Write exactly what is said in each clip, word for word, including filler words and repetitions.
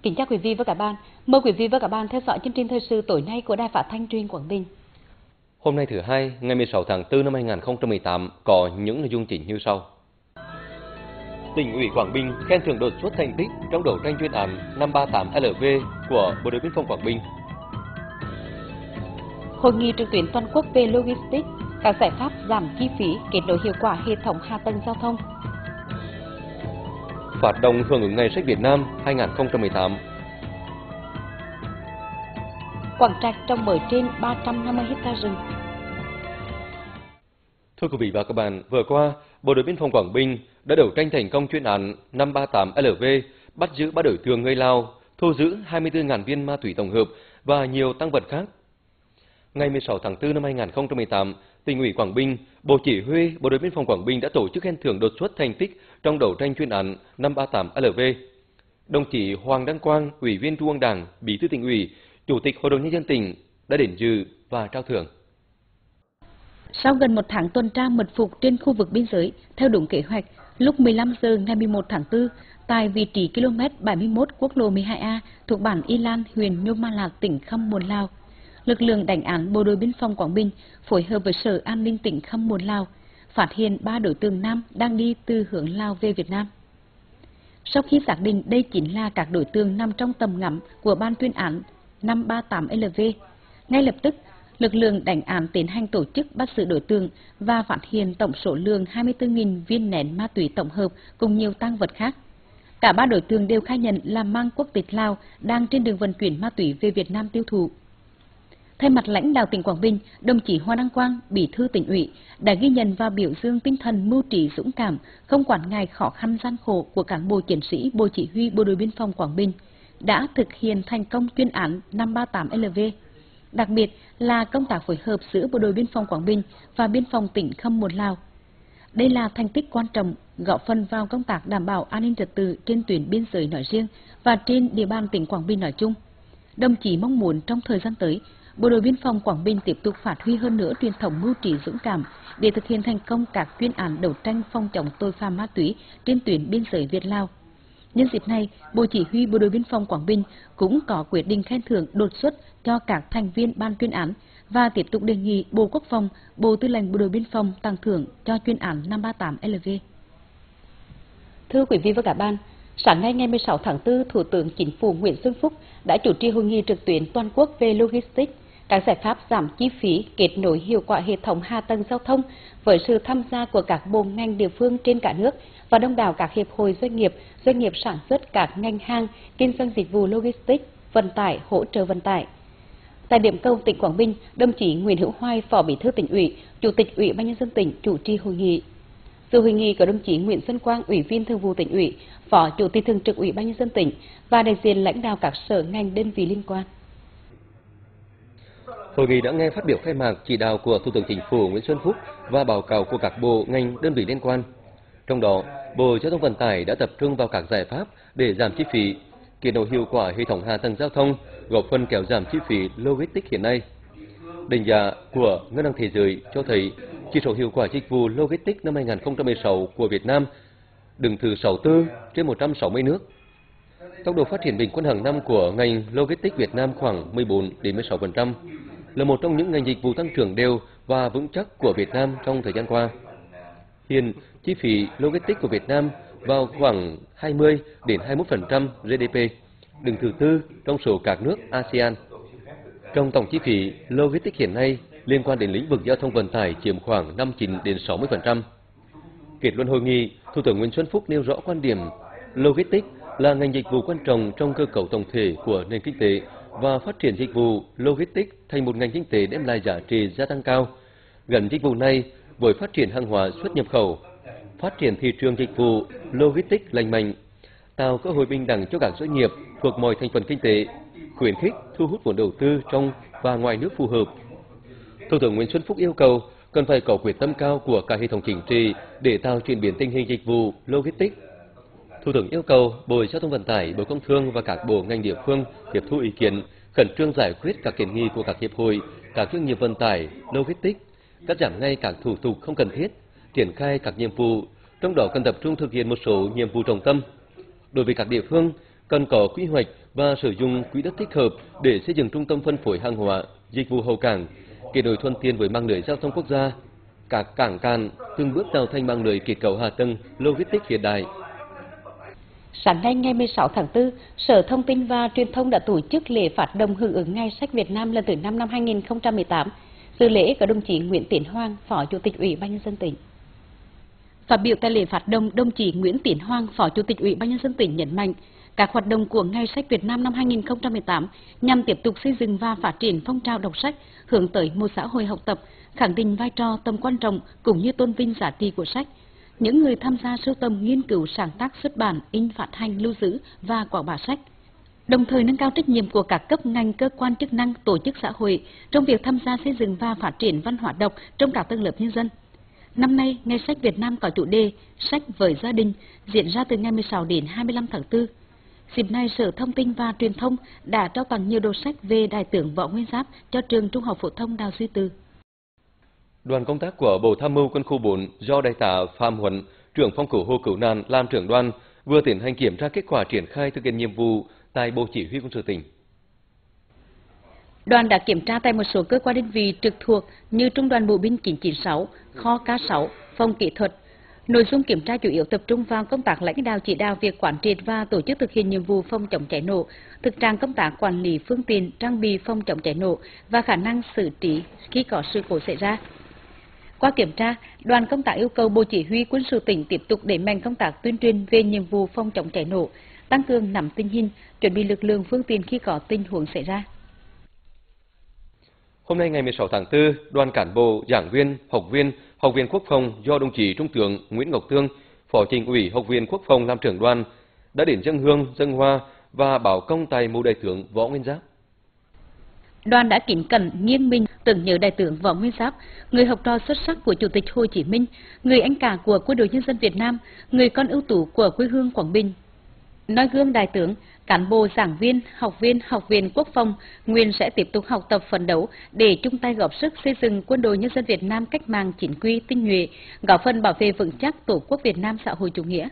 Kính chào quý vị và các bạn. Mời quý vị và các bạn theo dõi chương trình thời sự tối nay của Đài Phát thanh Truyền Quảng Bình. Hôm nay thứ hai, ngày mười sáu tháng tư năm hai nghìn không trăm mười tám có những nội dung chính như sau. Tỉnh ủy Quảng Bình khen thưởng đột xuất thành tích trong đấu tranh chuyên án năm ba tám L V của Bộ đội biên phòng Quảng Bình. Hội nghị trực tuyến toàn quốc về logistics, các giải pháp giảm chi phí, kết nối hiệu quả hệ thống hạ tầng giao thông. Phát động hưởng ứng Ngày sách Việt Nam hai nghìn không trăm mười tám. Quảng Trạch trồng mới trên ba trăm năm mươi ha rừng. Thưa quý vị và các bạn, vừa qua, Bộ đội biên phòng Quảng Bình đã đấu tranh thành công chuyên án năm ba tám L V, bắt giữ ba đối tượng người Lào, thu giữ hai mươi tư nghìn viên ma túy tổng hợp và nhiều tăng vật khác. Ngày mười sáu tháng tư năm hai nghìn không trăm mười tám, Tỉnh ủy Quảng Bình, Bộ Chỉ huy Bộ đội biên phòng Quảng Bình đã tổ chức khen thưởng đột xuất thành tích trong đấu tranh chuyên án năm ba tám L V. Đồng chí Hoàng Đăng Quang, Ủy viên Trung ương Đảng, Bí thư Tỉnh ủy, Chủ tịch Hội đồng nhân dân tỉnh đã đến dự và trao thưởng. Sau gần một tháng tuần tra mật phục trên khu vực biên giới, theo đúng kế hoạch, lúc mười lăm giờ ngày mười một tháng tư, tại vị trí ki lô mét bảy mươi mốt quốc lộ mười hai A thuộc bản Y Lan, huyện Nhôm Ma Lạc, tỉnh Khăm Muồn, Lào, lực lượng đánh án Bộ đội biên phòng Quảng Bình phối hợp với Sở An ninh tỉnh Khăm Muồn, Lào phát hiện ba đối tượng nam đang đi từ hướng Lào về Việt Nam. Sau khi xác định đây chính là các đối tượng nằm trong tầm ngắm của ban chuyên án năm ba tám L V, ngay lập tức lực lượng đánh án tiến hành tổ chức bắt giữ đối tượng và phát hiện tổng số lượng hai mươi tư nghìn viên nén ma túy tổng hợp cùng nhiều tang vật khác. Cả ba đối tượng đều khai nhận là mang quốc tịch Lào, đang trên đường vận chuyển ma túy về Việt Nam tiêu thụ. Thay mặt lãnh đạo tỉnh Quảng Bình, đồng chí Hoàng Đăng Quang, Bí thư Tỉnh ủy đã ghi nhận và biểu dương tinh thần mưu trí dũng cảm, không quản ngại khó khăn gian khổ của cán bộ chiến sĩ Bộ Chỉ huy Bộ đội biên phòng Quảng Bình đã thực hiện thành công chuyên án năm ba tám L V. Đặc biệt là công tác phối hợp giữa Bộ đội biên phòng Quảng Bình và biên phòng tỉnh Khăm Muồn, Lào. Đây là thành tích quan trọng góp phần vào công tác đảm bảo an ninh trật tự trên tuyến biên giới nói riêng và trên địa bàn tỉnh Quảng Bình nói chung. Đồng chí mong muốn trong thời gian tới, Bộ đội biên phòng Quảng Bình tiếp tục phát huy hơn nữa truyền thống mưu trí dũng cảm để thực hiện thành công các chuyên án đấu tranh phòng chống tội phạm ma túy trên tuyến biên giới Việt Lào. Nhân dịp này, Bộ Chỉ huy Bộ đội biên phòng Quảng Bình cũng có quyết định khen thưởng đột xuất cho các thành viên ban chuyên án và tiếp tục đề nghị Bộ Quốc phòng, Bộ Tư lệnh Bộ đội biên phòng tặng thưởng cho chuyên án năm ba tám L V. Thưa quý vị và các bạn, sáng nay ngày mười sáu tháng tư, Thủ tướng Chính phủ Nguyễn Xuân Phúc đã chủ trì hội nghị trực tuyến toàn quốc về logistics, các giải pháp giảm chi phí, kết nối hiệu quả hệ thống hạ tầng giao thông với sự tham gia của các bộ ngành địa phương trên cả nước và đông đảo các hiệp hội doanh nghiệp, doanh nghiệp sản xuất các ngành hàng, kinh doanh dịch vụ logistics, vận tải, hỗ trợ vận tải. Tại điểm cầu tỉnh Quảng Bình, đồng chí Nguyễn Hữu Hoài, Phó Bí thư Tỉnh ủy, Chủ tịch Ủy ban nhân dân tỉnh chủ trì hội nghị. Dự hội nghị có đồng chí Nguyễn Xuân Quang, Ủy viên Thường vụ Tỉnh ủy, Phó Chủ tịch Thường trực Ủy ban nhân dân tỉnh và đại diện lãnh đạo các sở ngành đơn vị liên quan. Hội nghị đã nghe phát biểu khai mạc chỉ đạo của Thủ tướng Chính phủ Nguyễn Xuân Phúc và báo cáo của các bộ ngành đơn vị liên quan. Trong đó, Bộ Giao thông Vận tải đã tập trung vào các giải pháp để giảm chi phí, kết nối hiệu quả hệ thống hạ tầng giao thông, góp phần kéo giảm chi phí logistics hiện nay. Đánh giá của Ngân hàng Thế giới cho thấy chỉ số hiệu quả dịch vụ logistics năm hai nghìn không trăm mười sáu của Việt Nam đứng thứ sáu mươi tư trên một trăm sáu mươi nước. Tốc độ phát triển bình quân hàng năm của ngành logistics Việt Nam khoảng mười bốn đến mười sáu phần trăm, là một trong những ngành dịch vụ tăng trưởng đều và vững chắc của Việt Nam trong thời gian qua. Hiện, chi phí logistics của Việt Nam vào khoảng hai mươi đến hai mươi mốt phần trăm G D P, đứng thứ tư trong số các nước a sê an. Trong tổng chi phí, logistics hiện nay liên quan đến lĩnh vực giao thông vận tải chiếm khoảng năm mươi chín đến sáu mươi phần trăm. Kết luận hội nghị, Thủ tướng Nguyễn Xuân Phúc nêu rõ quan điểm logistics là ngành dịch vụ quan trọng trong cơ cấu tổng thể của nền kinh tế và phát triển dịch vụ logistics thành một ngành kinh tế đem lại giá trị gia tăng cao. Gắn dịch vụ này với phát triển hàng hóa xuất nhập khẩu, phát triển thị trường dịch vụ logistics lành mạnh, tạo cơ hội bình đẳng cho các doanh nghiệp thuộc mọi thành phần kinh tế, khuyến khích thu hút vốn đầu tư trong và ngoài nước phù hợp. Thủ tướng Nguyễn Xuân Phúc yêu cầu cần phải có quyết tâm cao của cả hệ thống chính trị để tạo chuyển biến tình hình dịch vụ logistics. Thủ tướng yêu cầu Bộ Giao thông Vận tải, Bộ Công Thương và các bộ ngành địa phương tiếp thu ý kiến, khẩn trương giải quyết các kiến nghị của các hiệp hội, các doanh nghiệp vận tải, logistics, cắt giảm ngay các thủ tục không cần thiết, triển khai các nhiệm vụ, trong đó cần tập trung thực hiện một số nhiệm vụ trọng tâm. Đối với các địa phương, cần có quy hoạch và sử dụng quỹ đất thích hợp để xây dựng trung tâm phân phối hàng hóa, dịch vụ hậu cảng, kết nối thuận tiện với mạng lưới giao thông quốc gia. Các cảng cạn từng bước tạo thành mạng lưới kết cấu hạ tầng logistics hiện đại. Sáng nay ngày mười sáu tháng tư, Sở Thông tin và Truyền thông đã tổ chức lễ phát động hưởng ứng Ngày sách Việt Nam lần thứ năm năm hai nghìn không trăm mười tám. Dự lễ có đồng chí Nguyễn Tiến Hoàng, Phó Chủ tịch Ủy ban nhân dân tỉnh. Phát biểu tại lễ phát động, đồng chí Nguyễn Tiến Hoàng, Phó Chủ tịch Ủy ban nhân dân tỉnh nhấn mạnh, các hoạt động của Ngày sách Việt Nam năm hai nghìn không trăm mười tám nhằm tiếp tục xây dựng và phát triển phong trào đọc sách, hướng tới một xã hội học tập, khẳng định vai trò tầm quan trọng cũng như tôn vinh giá trị của sách. Những người tham gia sưu tầm, nghiên cứu, sáng tác, xuất bản, in, phát hành, lưu giữ và quảng bá sách, đồng thời nâng cao trách nhiệm của các cấp ngành, cơ quan chức năng, tổ chức xã hội trong việc tham gia xây dựng và phát triển văn hóa đọc trong các tầng lớp nhân dân. Năm nay, Ngày sách Việt Nam có chủ đề Sách với gia đình, diễn ra từ ngày mười sáu đến hai mươi lăm tháng tư. Dịp này, Sở Thông tin và Truyền thông đã trao tặng nhiều đồ sách về Đại tướng Võ Nguyên Giáp cho trường Trung học phổ thông Đào Duy Từ. Đoàn công tác của Bộ Tham mưu Quân khu bốn do Đại tá Phạm Huấn, trưởng phòng cứu hộ cứu nạn làm trưởng đoàn, vừa tiến hành kiểm tra kết quả triển khai thực hiện nhiệm vụ tại Bộ Chỉ huy Quân sự tỉnh. Đoàn đã kiểm tra tại một số cơ quan đơn vị trực thuộc như Trung đoàn Bộ binh chín chín sáu, kho K sáu, phòng kỹ thuật. Nội dung kiểm tra chủ yếu tập trung vào công tác lãnh đạo chỉ đạo việc quán triệt và tổ chức thực hiện nhiệm vụ phòng chống cháy nổ, thực trạng công tác quản lý phương tiện, trang bị phòng chống cháy nổ và khả năng xử trí khi có sự cố xảy ra. Qua kiểm tra, đoàn công tác yêu cầu Bộ Chỉ huy Quân sự tỉnh tiếp tục đẩy mạnh công tác tuyên truyền về nhiệm vụ phòng chống cháy nổ, tăng cường nắm tình hình, chuẩn bị lực lượng phương tiện khi có tình huống xảy ra. Hôm nay ngày mười sáu tháng tư, đoàn cán bộ, giảng viên, học viên, Học viện Quốc phòng do đồng chí Trung tướng Nguyễn Ngọc Tương, Phó Chính ủy Học viện Quốc phòng làm trưởng đoàn đã đến dâng hương, dâng hoa và báo công tại mộ Đại tướng Võ Nguyên Giáp. Đoàn đã kính cẩn nghiêng mình tưởng nhớ Đại tướng Võ Nguyên Giáp, người học trò xuất sắc của Chủ tịch Hồ Chí Minh, người anh cả của Quân đội Nhân dân Việt Nam, người con ưu tú của quê hương Quảng Bình. Noi gương Đại tướng, cán bộ, giảng viên, học viên, Học viện Quốc phòng nguyện sẽ tiếp tục học tập phấn đấu để chung tay góp sức xây dựng Quân đội Nhân dân Việt Nam cách mạng chính quy, tinh nhuệ, góp phần bảo vệ vững chắc Tổ quốc Việt Nam xã hội chủ nghĩa.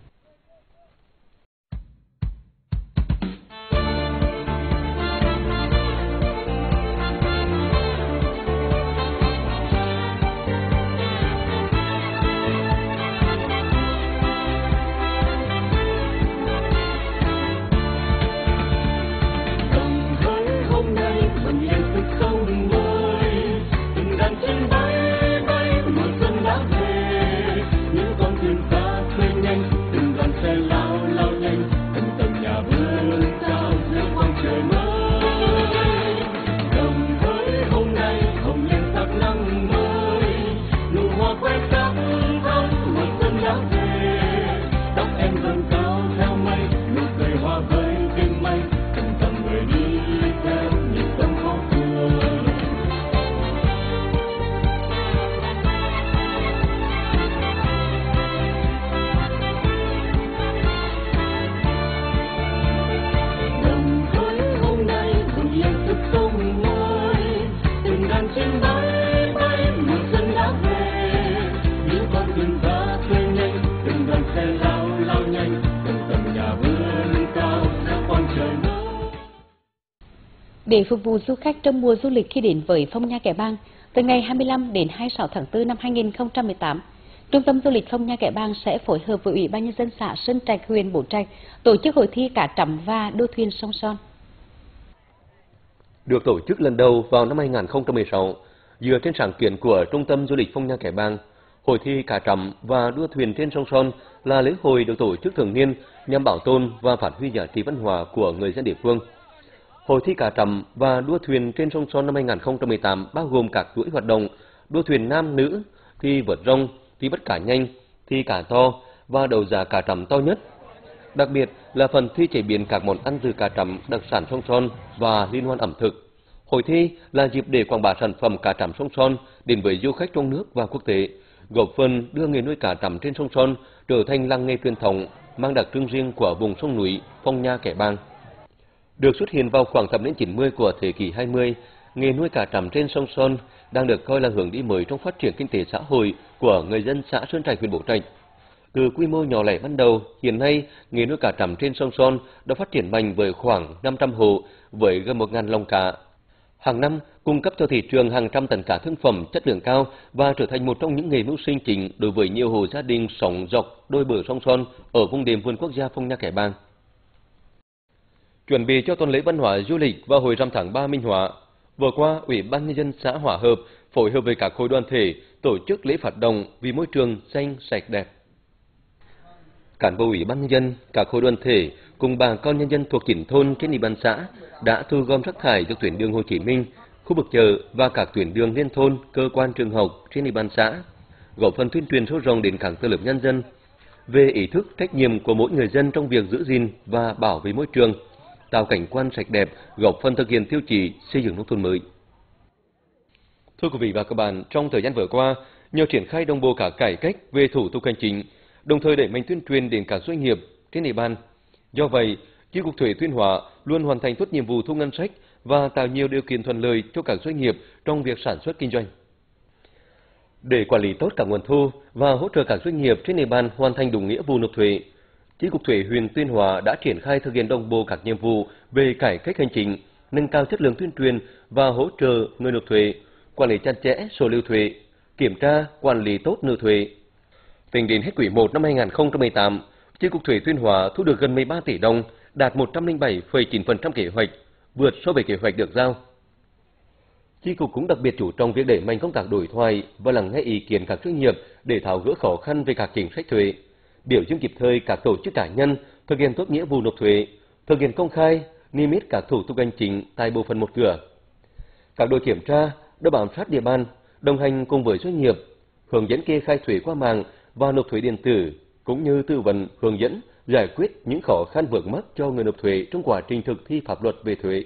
Để phục vụ du khách trong mùa du lịch khi đến với Phong Nha Kẻ Bàng, từ ngày hai mươi lăm đến hai mươi sáu tháng tư năm hai nghìn không trăm mười tám, Trung tâm Du lịch Phong Nha Kẻ Bàng sẽ phối hợp với Ủy ban Nhân dân xã Sơn Trạch, huyện Bố Trạch tổ chức hội thi cá trắm và đua thuyền sông Son. Được tổ chức lần đầu vào năm hai nghìn không trăm mười sáu, dựa trên sáng kiến của Trung tâm Du lịch Phong Nha Kẻ Bàng, hội thi cá trắm và đua thuyền trên sông Son là lễ hội được tổ chức thường niên nhằm bảo tồn và phát huy giá trị văn hóa của người dân địa phương. Hội thi cá trắm và đua thuyền trên sông Son năm hai nghìn không trăm mười tám bao gồm các chuỗi hoạt động đua thuyền nam nữ, thi vượt rông, thi bắt cá nhanh, thi cá to và đấu giá cá trắm to nhất. Đặc biệt là phần thi chế biến các món ăn từ cá trắm đặc sản sông Son và liên hoan ẩm thực. Hội thi là dịp để quảng bá sản phẩm cá trắm sông Son đến với du khách trong nước và quốc tế, góp phần đưa nghề nuôi cá trắm trên sông Son trở thành làng nghề truyền thống mang đặc trưng riêng của vùng sông núi Phong Nha Kẻ Bàng. Được xuất hiện vào khoảng thập niên chín mươi của thế kỷ hai mươi, nghề nuôi cá trắm trên sông Son đang được coi là hướng đi mới trong phát triển kinh tế xã hội của người dân xã Sơn Trạch, huyện Bố Trạch. Từ quy mô nhỏ lẻ ban đầu, hiện nay nghề nuôi cá trắm trên sông Son đã phát triển mạnh với khoảng năm trăm hộ với gần một nghìn lồng cá. Hàng năm cung cấp cho thị trường hàng trăm tấn cá thương phẩm chất lượng cao và trở thành một trong những nghề mưu sinh chính đối với nhiều hộ gia đình sống dọc đôi bờ sông Son ở vùng đệm vườn quốc gia Phong Nha Kẻ Bàng. Chuẩn bị cho tuần lễ văn hóa du lịch và hội rằm tháng ba Minh Họa, vừa qua, Ủy ban Nhân dân xã Hòa Hợp phối hợp với các khối đoàn thể tổ chức lễ phát động vì môi trường xanh sạch đẹp. Cán bộ Ủy ban Nhân dân, các khối đoàn thể cùng bà con nhân dân thuộc chín thôn trên địa bàn xã đã thu gom rác thải từ tuyến đường Hồ Chí Minh, khu vực chợ và các tuyến đường liên thôn, cơ quan trường học trên địa bàn xã, góp phần tuyên truyền sâu rộng đến các tầng lớp nhân dân về ý thức trách nhiệm của mỗi người dân trong việc giữ gìn và bảo vệ môi trường, tạo cảnh quan sạch đẹp, góp phần thực hiện tiêu chí xây dựng nông thôn mới. Thưa quý vị và các bạn, trong thời gian vừa qua, nhờ triển khai đồng bộ các cải cách về thủ tục hành chính, đồng thời đẩy mạnh tuyên truyền đến các doanh nghiệp trên địa bàn. Do vậy, Chi cục Thuế Tuyên Hóa luôn hoàn thành tốt nhiệm vụ thu ngân sách và tạo nhiều điều kiện thuận lợi cho các doanh nghiệp trong việc sản xuất kinh doanh. Để quản lý tốt các nguồn thu và hỗ trợ các doanh nghiệp trên địa bàn hoàn thành đúng nghĩa vụ nộp thuế, Chi cục Thuế huyện Tuyên Hóa đã triển khai thực hiện đồng bộ các nhiệm vụ về cải cách hành chính, nâng cao chất lượng tuyên truyền và hỗ trợ người nộp thuế, quản lý chặt chẽ số liệu thuế, kiểm tra, quản lý tốt nợ thuế. Tính đến hết quý một năm hai nghìn không trăm mười tám, Chi cục Thuế Tuyên Hóa thu được gần mười ba tỷ đồng, đạt một trăm lẻ bảy phẩy chín phần trăm kế hoạch, vượt so với kế hoạch được giao. Chi cục cũng đặc biệt chú trọng việc đẩy mạnh công tác đối thoại và lắng nghe ý kiến các doanh nghiệp để tháo gỡ khó khăn về các chính sách thuế, biểu dương kịp thời các tổ chức cá nhân thực hiện tốt nghĩa vụ nộp thuế, thực hiện công khai, niêm yết các thủ tục hành chính tại bộ phận một cửa. Các đội kiểm tra đã bám sát địa bàn, đồng hành cùng với doanh nghiệp, hướng dẫn kê khai thuế qua mạng và nộp thuế điện tử, cũng như tư vấn, hướng dẫn, giải quyết những khó khăn vướng mắc cho người nộp thuế trong quá trình thực thi pháp luật về thuế.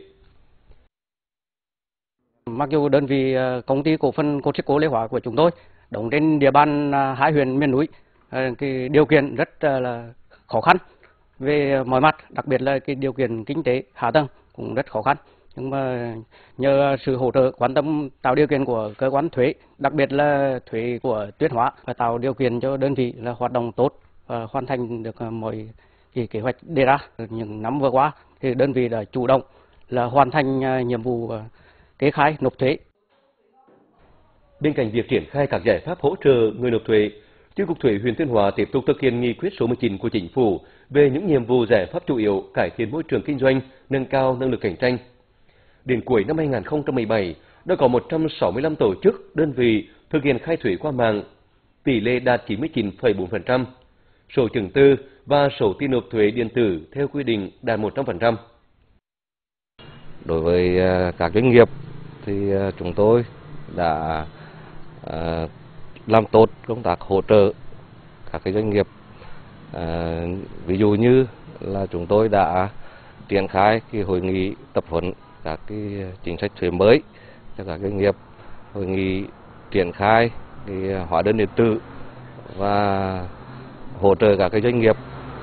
Mặc dù đơn vị công ty cổ phần Cogeco Lê Hóa của chúng tôi đóng trên địa bàn hai huyện miền núi, cái điều kiện rất là khó khăn về mọi mặt, đặc biệt là cái điều kiện kinh tế hạ tầng cũng rất khó khăn. Nhưng mà nhờ sự hỗ trợ quan tâm tạo điều kiện của cơ quan thuế, đặc biệt là thuế của Tuyên Hóa, và tạo điều kiện cho đơn vị là hoạt động tốt và hoàn thành được mọi cái kế hoạch đề ra. Những năm vừa qua thì đơn vị đã chủ động là hoàn thành nhiệm vụ kê khai nộp thuế. Bên cạnh việc triển khai các giải pháp hỗ trợ người nộp thuế, Chi cục Thuế huyện Tuyên Hóa tiếp tục thực hiện nghị quyết số mười chín của Chính phủ về những nhiệm vụ giải pháp chủ yếu cải thiện môi trường kinh doanh, nâng cao năng lực cạnh tranh. Đến cuối năm hai nghìn không trăm mười bảy, đã có một trăm sáu mươi lăm tổ chức, đơn vị thực hiện khai thuế qua mạng, tỷ lệ đạt chín mươi chín phẩy bốn phần trăm, số chứng từ và số tin nộp thuế điện tử theo quy định đạt một trăm phần trăm. Đối với các doanh nghiệp thì chúng tôi đã làm tốt công tác hỗ trợ các cái doanh nghiệp. Ví dụ như là chúng tôi đã triển khai cái hội nghị tập huấn các cái chính sách thuế mới cho các doanh nghiệp, hội nghị triển khai cái hóa đơn điện tử và hỗ trợ các cái doanh nghiệp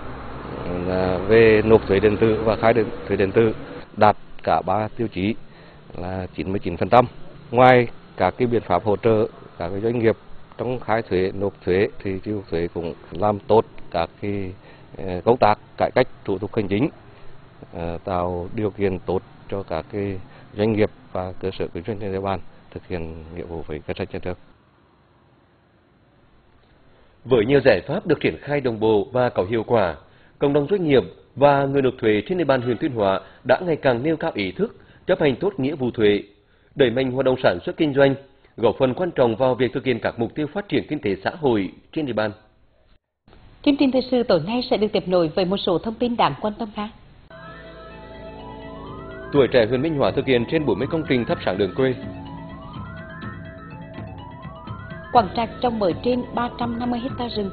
về nộp thuế điện tử và khai thuế điện tử đạt cả ba tiêu chí là chín mươi chín phần trăm. Ngoài các cái biện pháp hỗ trợ các cái doanh nghiệp trong khai thuế, nộp thuế thì Chi cục Thuế cũng làm tốt các cái công tác cải cách thủ tục hành chính, tạo điều kiện tốt cho các cái doanh nghiệp và cơ sở kinh doanh trên địa bàn thực hiện nghĩa vụ với ngân sách nhà nước. Với nhiều giải pháp được triển khai đồng bộ và có hiệu quả, cộng đồng doanh nghiệp và người nộp thuế trên địa bàn huyện Tuyên Hóa đã ngày càng nêu cao ý thức, chấp hành tốt nghĩa vụ thuế, đẩy mạnh hoạt động sản xuất kinh doanh, góp phần quan trọng vào việc thực hiện các mục tiêu phát triển kinh tế xã hội trên địa bàn. Chương trình thời sự tối nay sẽ được tiếp nối với một số thông tin đáng quan tâm khác. Tuổi trẻ huyện Minh Hóa thực hiện trên bốn mươi công trình thắp sáng đường quê. Quảng Trạch trồng mới trên ba trăm năm mươi ha rừng.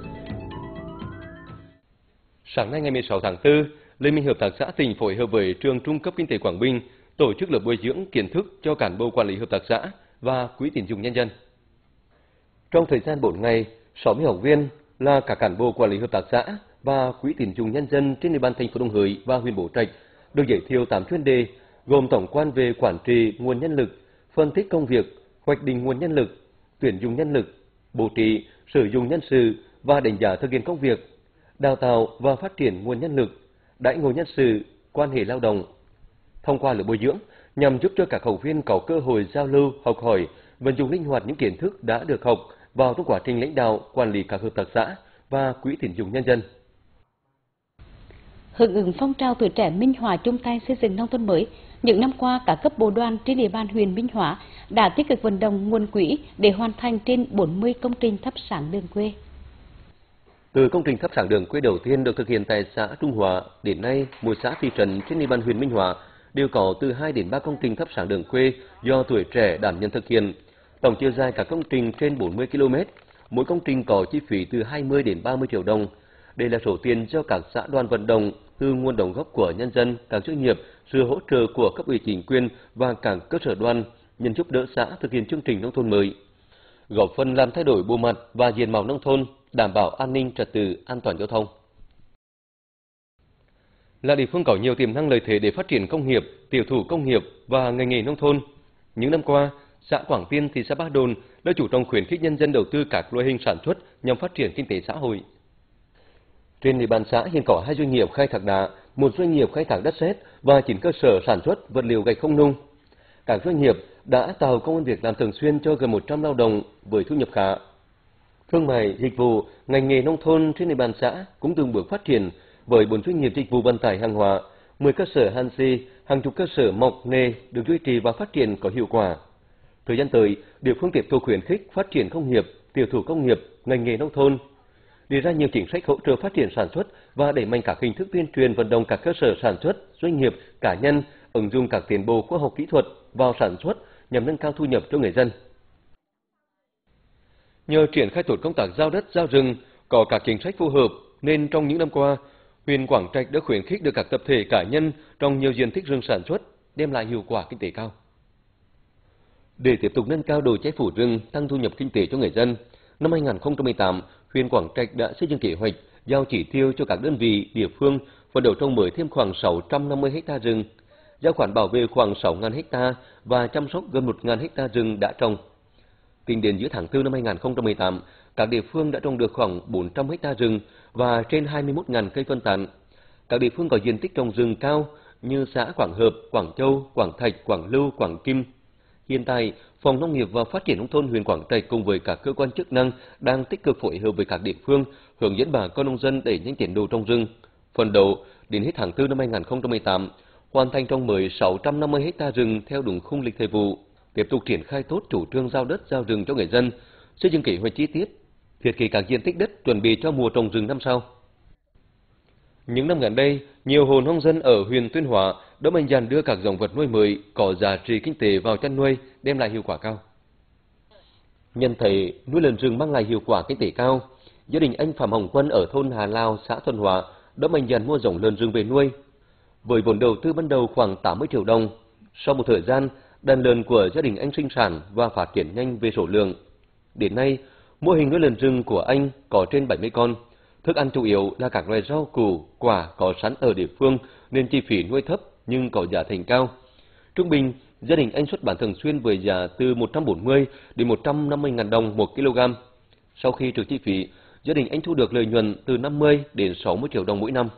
Sáng nay ngày mười sáu tháng tư, Liên minh Hợp tác xã tỉnh phối hợp với Trường Trung cấp Kinh tế Quảng Bình tổ chức lớp bồi dưỡng kiến thức cho cán bộ quản lý hợp tác xã và quỹ tín dụng nhân dân. Trong thời gian bốn ngày, sáu mươi học viên là cả cán bộ quản lý hợp tác xã và quỹ tín dụng nhân dân trên địa bàn thành phố Đồng Hới và huyện Bố Trạch được giới thiệu tám chuyên đề gồm tổng quan về quản trị nguồn nhân lực, phân tích công việc, hoạch định nguồn nhân lực, tuyển dụng nhân lực, bố trí, sử dụng nhân sự và đánh giá thực hiện công việc, đào tạo và phát triển nguồn nhân lực, đãi ngộ nhân sự, quan hệ lao động. Thông qua lớp bồi dưỡng nhằm giúp cho các học viên có cơ hội giao lưu, học hỏi, vận dụng linh hoạt những kiến thức đã được học vào trong quá trình lãnh đạo, quản lý các hợp tác xã và quỹ tín dụng nhân dân. Hưởng ứng phong trào tuổi trẻ Minh Hóa chung tay xây dựng nông thôn mới, những năm qua các cấp bộ đoàn trên địa bàn huyện Minh Hóa đã tích cực vận động nguồn quỹ để hoàn thành trên bốn mươi công trình thắp sáng đường quê. Từ công trình thắp sáng đường quê đầu tiên được thực hiện tại xã Trung Hóa, đến nay mỗi xã thị trấn trên địa bàn huyện Minh Hóa đều có từ hai đến ba công trình thắp sáng đường quê do tuổi trẻ đảm nhận thực hiện. Tổng chiều dài các công trình trên bốn mươi ki lô mét, mỗi công trình có chi phí từ hai mươi đến ba mươi triệu đồng. Đây là số tiền do các xã đoàn vận động từ nguồn đóng góp của nhân dân, các doanh nghiệp, sự hỗ trợ của cấp ủy chính quyền và các cơ sở đoàn nhằm giúp đỡ xã thực hiện chương trình nông thôn mới, góp phần làm thay đổi bộ mặt và diện mạo nông thôn, đảm bảo an ninh trật tự, an toàn giao thông. Là địa phương có nhiều tiềm năng lợi thế để phát triển công nghiệp, tiểu thủ công nghiệp và ngành nghề nông thôn. Những năm qua, xã Quảng Tiên, thị xã Ba Đồn đã chủ động khuyến khích nhân dân đầu tư các loại hình sản xuất nhằm phát triển kinh tế xã hội. Trên địa bàn xã hiện có hai doanh nghiệp khai thác đá, một doanh nghiệp khai thác đất sét và chín cơ sở sản xuất vật liệu gạch không nung. Các doanh nghiệp đã tạo công ăn việc làm thường xuyên cho gần một trăm lao động với thu nhập khá. Thương mại, dịch vụ, ngành nghề nông thôn trên địa bàn xã cũng từng bước phát triển với bốn doanh nghiệp dịch vụ vận tải hàng hóa, mười cơ sở han xi, hàng chục cơ sở mộc nghề được duy trì và phát triển có hiệu quả. Thời gian tới, địa phương tiếp tục khuyến khích phát triển công nghiệp, tiểu thủ công nghiệp, ngành nghề nông thôn, đề ra nhiều chính sách hỗ trợ phát triển sản xuất và đẩy mạnh các hình thức tuyên truyền vận động các cơ sở sản xuất, doanh nghiệp, cá nhân ứng dụng các tiến bộ khoa học kỹ thuật vào sản xuất nhằm nâng cao thu nhập cho người dân. Nhờ triển khai tốt công tác giao đất, giao rừng, có các chính sách phù hợp nên trong những năm qua, huyện Quảng Trạch đã khuyến khích được các tập thể cá nhân trồng nhiều diện tích rừng sản xuất, đem lại hiệu quả kinh tế cao. Để tiếp tục nâng cao độ che phủ rừng, tăng thu nhập kinh tế cho người dân, năm hai nghìn không trăm mười tám, huyện Quảng Trạch đã xây dựng kế hoạch giao chỉ tiêu cho các đơn vị địa phương phấn đấu trồng mới thêm khoảng sáu trăm năm mươi ha rừng, giao khoán bảo vệ khoảng sáu nghìn ha và chăm sóc gần một nghìn ha rừng đã trồng. Tính đến giữa tháng tư năm hai nghìn không trăm mười tám, các địa phương đã trồng được khoảng bốn trăm ha rừng và trên hai mươi mốt nghìn cây phân tán. Các địa phương có diện tích trồng rừng cao như xã Quảng Hợp, Quảng Châu, Quảng Thạch, Quảng Lưu, Quảng Kim. Hiện tại, Phòng Nông nghiệp và Phát triển nông thôn huyện Quảng Trạch cùng với các cơ quan chức năng đang tích cực phối hợp với các địa phương hướng dẫn bà con nông dân đẩy nhanh tiến độ trồng rừng. Phấn đấu đến hết tháng tư năm hai nghìn không trăm mười tám, hoàn thành trồng mới sáu trăm năm mươi ha rừng theo đúng khung lịch thời vụ, tiếp tục triển khai tốt chủ trương giao đất giao rừng cho người dân, xây dựng kế hoạch chi tiết, thiết kế các diện tích đất chuẩn bị cho mùa trồng rừng năm sau. Những năm gần đây, nhiều hộ nông dân ở huyện Tuyên Hóa đã mạnh dạn đưa các giống vật nuôi mới có giá trị kinh tế vào chăn nuôi, đem lại hiệu quả cao. Nhận thấy nuôi lợn rừng mang lại hiệu quả kinh tế cao, gia đình anh Phạm Hồng Quân ở thôn Hà Lao, xã Thuận Hóa đã mạnh dạn mua giống lợn rừng về nuôi. Với vốn đầu tư ban đầu khoảng tám mươi triệu đồng, sau một thời gian, đàn lợn của gia đình anh sinh sản và phát triển nhanh về số lượng. Đến nay, mô hình nuôi lợn rừng của anh có trên bảy mươi con. Thức ăn chủ yếu là các loại rau củ, quả có sẵn ở địa phương nên chi phí nuôi thấp nhưng có giá thành cao. Trung bình, gia đình anh xuất bán thường xuyên với giá từ một trăm bốn mươi đến một trăm năm mươi nghìn đồng một kg. Sau khi trừ chi phí, gia đình anh thu được lợi nhuận từ năm mươi đến sáu mươi triệu đồng mỗi năm.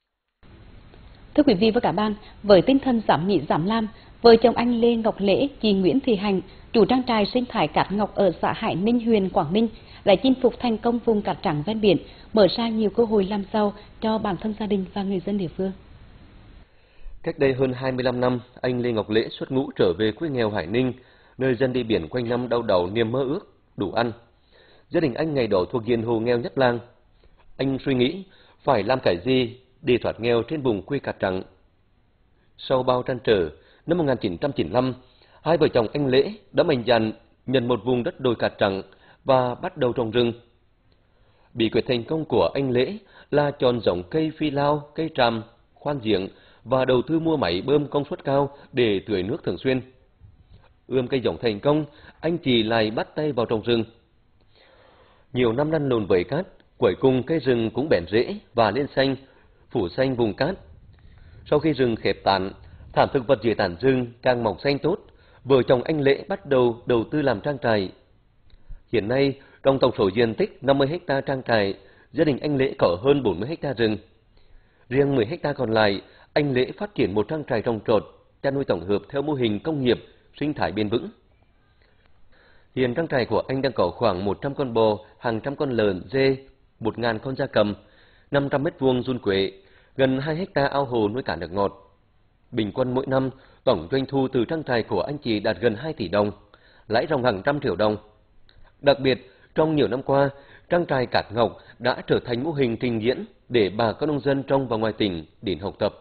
Thưa quý vị và các bạn, với tinh thần dám nghĩ dám làm, vợ chồng anh Lê Ngọc Lễ, chị Nguyễn Thị Hạnh, chủ trang trại sinh thái cát ngọc ở xã Hải Ninh, huyện Quảng Ninh, đã chinh phục thành công vùng cát trắng ven biển, mở ra nhiều cơ hội làm giàu cho bản thân gia đình và người dân địa phương. Cách đây hơn hai mươi lăm năm, anh Lê Ngọc Lễ xuất ngũ trở về quê nghèo Hải Ninh, nơi dân đi biển quanh năm đau đầu niềm mơ ước đủ ăn. Gia đình anh ngày đó thuộc diện hộ nghèo nhất làng. Anh suy nghĩ phải làm cái gì để thoát nghèo trên vùng quê cát trắng. Sau bao trăn trở, năm một nghìn chín trăm chín mươi lăm, hai vợ chồng anh Lễ đã mạnh dạn nhận một vùng đất đồi cát trắng và bắt đầu trồng rừng. Bí quyết thành công của anh Lễ là chọn giống cây phi lao, cây tràm, khoan giếng và đầu tư mua máy bơm công suất cao để tưới nước thường xuyên. Ươm cây giống thành công, anh chị lại bắt tay vào trồng rừng. Nhiều năm lăn lộn với cát, cuối cùng cây rừng cũng bén rễ và lên xanh, phủ xanh vùng cát. Sau khi rừng khép tán, thảm thực vật dưới tán rừng càng mọc xanh tốt, vợ chồng anh Lễ bắt đầu đầu tư làm trang trại. Hiện nay, Trong tổng số diện tích năm mươi héc ta trang trại, gia đình anh Lễ có hơn bốn mươi héc ta rừng. Riêng mười héc ta còn lại, anh Lễ phát triển một trang trại trồng trọt, chăn nuôi tổng hợp theo mô hình công nghiệp, sinh thái bền vững. Hiện trang trại của anh đang có khoảng một trăm con bò, hàng trăm con lợn, dê, một nghìn con gia cầm, năm trăm mét vuông giun quế, gần hai héc ta ao hồ nuôi cá nước ngọt. Bình quân mỗi năm, tổng doanh thu từ trang trại của anh chị đạt gần hai tỷ đồng, lãi ròng hàng trăm triệu đồng. Đặc biệt, trong nhiều năm qua, trang trại Cát Ngọc đã trở thành mô hình trình diễn để bà con nông dân trong và ngoài tỉnh đến học tập.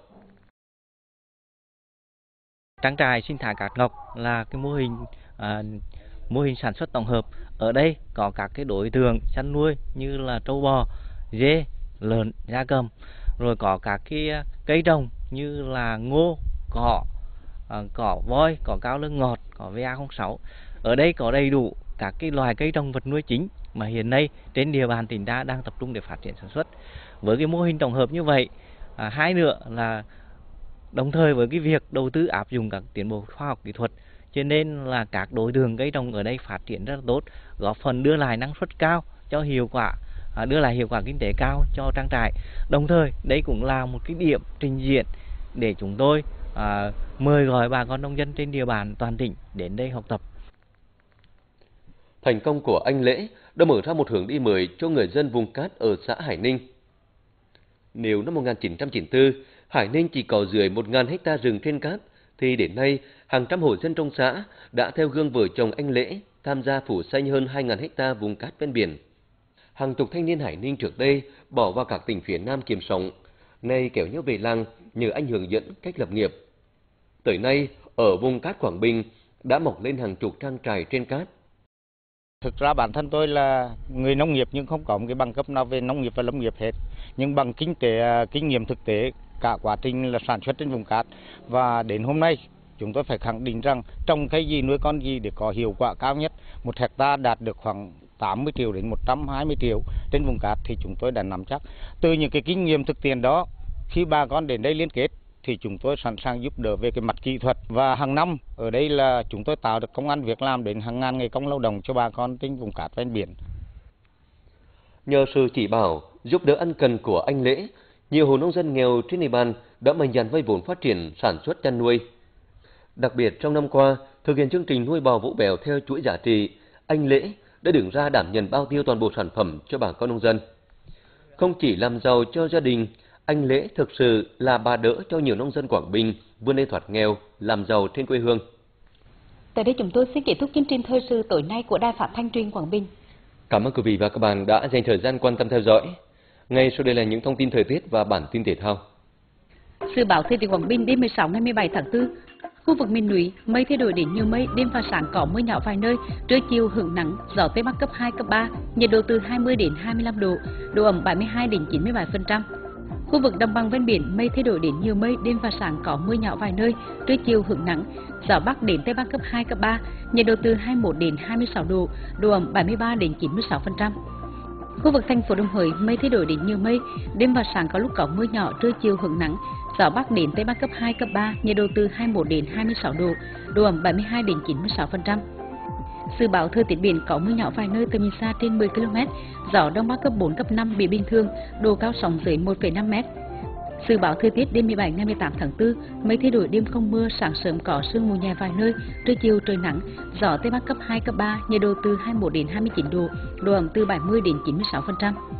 Trang trại sinh thái Cát Ngọc là cái mô hình à, mô hình sản xuất tổng hợp. Ở đây có các cái đối tượng chăn nuôi như là trâu bò, dê, lợn, gia cầm, rồi có các cái cây trồng như là ngô, cỏ, à, cỏ voi, cỏ cao lương ngọt, cỏ vê a không sáu. Ở đây có đầy đủ các cái loài cây trồng vật nuôi chính mà hiện nay trên địa bàn tỉnh ta đang tập trung để phát triển sản xuất. Với cái mô hình tổng hợp như vậy, à, hai nữa là đồng thời với cái việc đầu tư áp dụng các tiến bộ khoa học kỹ thuật, cho nên là các đối tượng cây trồng ở đây phát triển rất là tốt, góp phần đưa lại năng suất cao cho hiệu quả, à, đưa lại hiệu quả kinh tế cao cho trang trại. Đồng thời đây cũng là một cái điểm trình diễn để chúng tôi à, mời gọi bà con nông dân trên địa bàn toàn tỉnh đến đây học tập. Thành công của anh Lễ đã mở ra một hướng đi mới cho người dân vùng cát ở xã Hải Ninh. Nếu năm một nghìn chín trăm chín mươi tư, Hải Ninh chỉ có dưới một nghìn héc ta rừng trên cát, thì đến nay hàng trăm hộ dân trong xã đã theo gương vợ chồng anh Lễ tham gia phủ xanh hơn hai nghìn héc ta vùng cát ven biển. Hàng chục thanh niên Hải Ninh trước đây bỏ vào các tỉnh phía Nam kiếm sống, nay kéo nhau về làng nhờ anh hướng dẫn cách lập nghiệp. Tới nay, ở vùng cát Quảng Bình đã mọc lên hàng chục trang trại trên cát. Thực ra bản thân tôi là người nông nghiệp nhưng không có một cái bằng cấp nào về nông nghiệp và lâm nghiệp hết. Nhưng bằng kinh tế, kinh nghiệm thực tế cả quá trình là sản xuất trên vùng cát, và đến hôm nay chúng tôi phải khẳng định rằng trồng cây gì nuôi con gì để có hiệu quả cao nhất. Một hecta đạt được khoảng tám mươi triệu đến một trăm hai mươi triệu trên vùng cát thì chúng tôi đã nắm chắc. Từ những cái kinh nghiệm thực tiễn đó, khi bà con đến đây liên kết thì chúng tôi sẵn sàng giúp đỡ về cái mặt kỹ thuật, và hàng năm ở đây là chúng tôi tạo được công ăn việc làm đến hàng ngàn ngày công lao động cho bà con trên vùng cát ven biển. Nhờ sự chỉ bảo, giúp đỡ ân cần của anh Lễ, nhiều hộ nông dân nghèo trên địa bàn đã mạnh dạn vay vốn phát triển sản xuất chăn nuôi. Đặc biệt trong năm qua, thực hiện chương trình nuôi bò Vũ Bèo theo chuỗi giá trị, anh Lễ đã đứng ra đảm nhận bao tiêu toàn bộ sản phẩm cho bà con nông dân. Không chỉ làm giàu cho gia đình, anh Lễ thực sự là bà đỡ cho nhiều nông dân Quảng Bình vươn lên thoát nghèo, làm giàu trên quê hương. Tại đây chúng tôi xin kết thúc chương trình thời sự tối nay của Đài Phát thanh Truyền Quảng Bình. Cảm ơn quý vị và các bạn đã dành thời gian quan tâm theo dõi. Ngay sau đây là những thông tin thời tiết và bản tin thể thao. Dự báo thời tiết Quảng Bình đêm mười sáu ngày mười bảy tháng tư. Khu vực miền núi, mây thay đổi đến nhiều mây, đêm và sáng có mưa nhỏ vài nơi, trưa chiều hưởng nắng, gió Tây Bắc cấp hai, cấp ba, nhiệt độ từ hai mươi đến hai mươi lăm độ, độ ẩm bảy mươi hai đến chín mươi bảy phần trăm. Khu vực đồng bằng ven biển, mây thay đổi đến nhiều mây, đêm và sáng có mưa nhỏ vài nơi, trưa chiều hưởng nắng, gió Bắc đến Tây Bắc cấp hai, cấp ba, nhiệt độ từ hai mươi mốt đến hai mươi sáu độ, độ ẩm bảy mươi ba đến chín mươi sáu phần trăm. Khu vực thành phố Đồng Hới, mây thay đổi đến nhiều mây, đêm và sáng có lúc có mưa nhỏ, trưa chiều hưởng nắng, gió Bắc đến Tây Bắc cấp hai, cấp ba, nhiệt độ từ hai mươi mốt đến hai mươi sáu độ, độ ẩm bảy mươi hai đến chín mươi sáu phần trăm. Dự báo thời tiết biển có mưa nhỏ vài nơi, tầm nhìn xa trên mười ki lô mét, gió Đông Bắc cấp bốn, cấp năm, biển bình thường, độ cao sóng dưới một phẩy năm mét. Dự báo thời tiết đêm mười bảy ngày mười tám tháng tư, mây thay đổi đêm không mưa, sáng sớm có sương mù nhẹ vài nơi, trưa chiều trời nắng, gió Tây Bắc cấp hai, cấp ba, nhiệt độ từ hai mươi mốt đến hai mươi chín độ, độ ẩm từ bảy mươi đến chín mươi sáu phần trăm.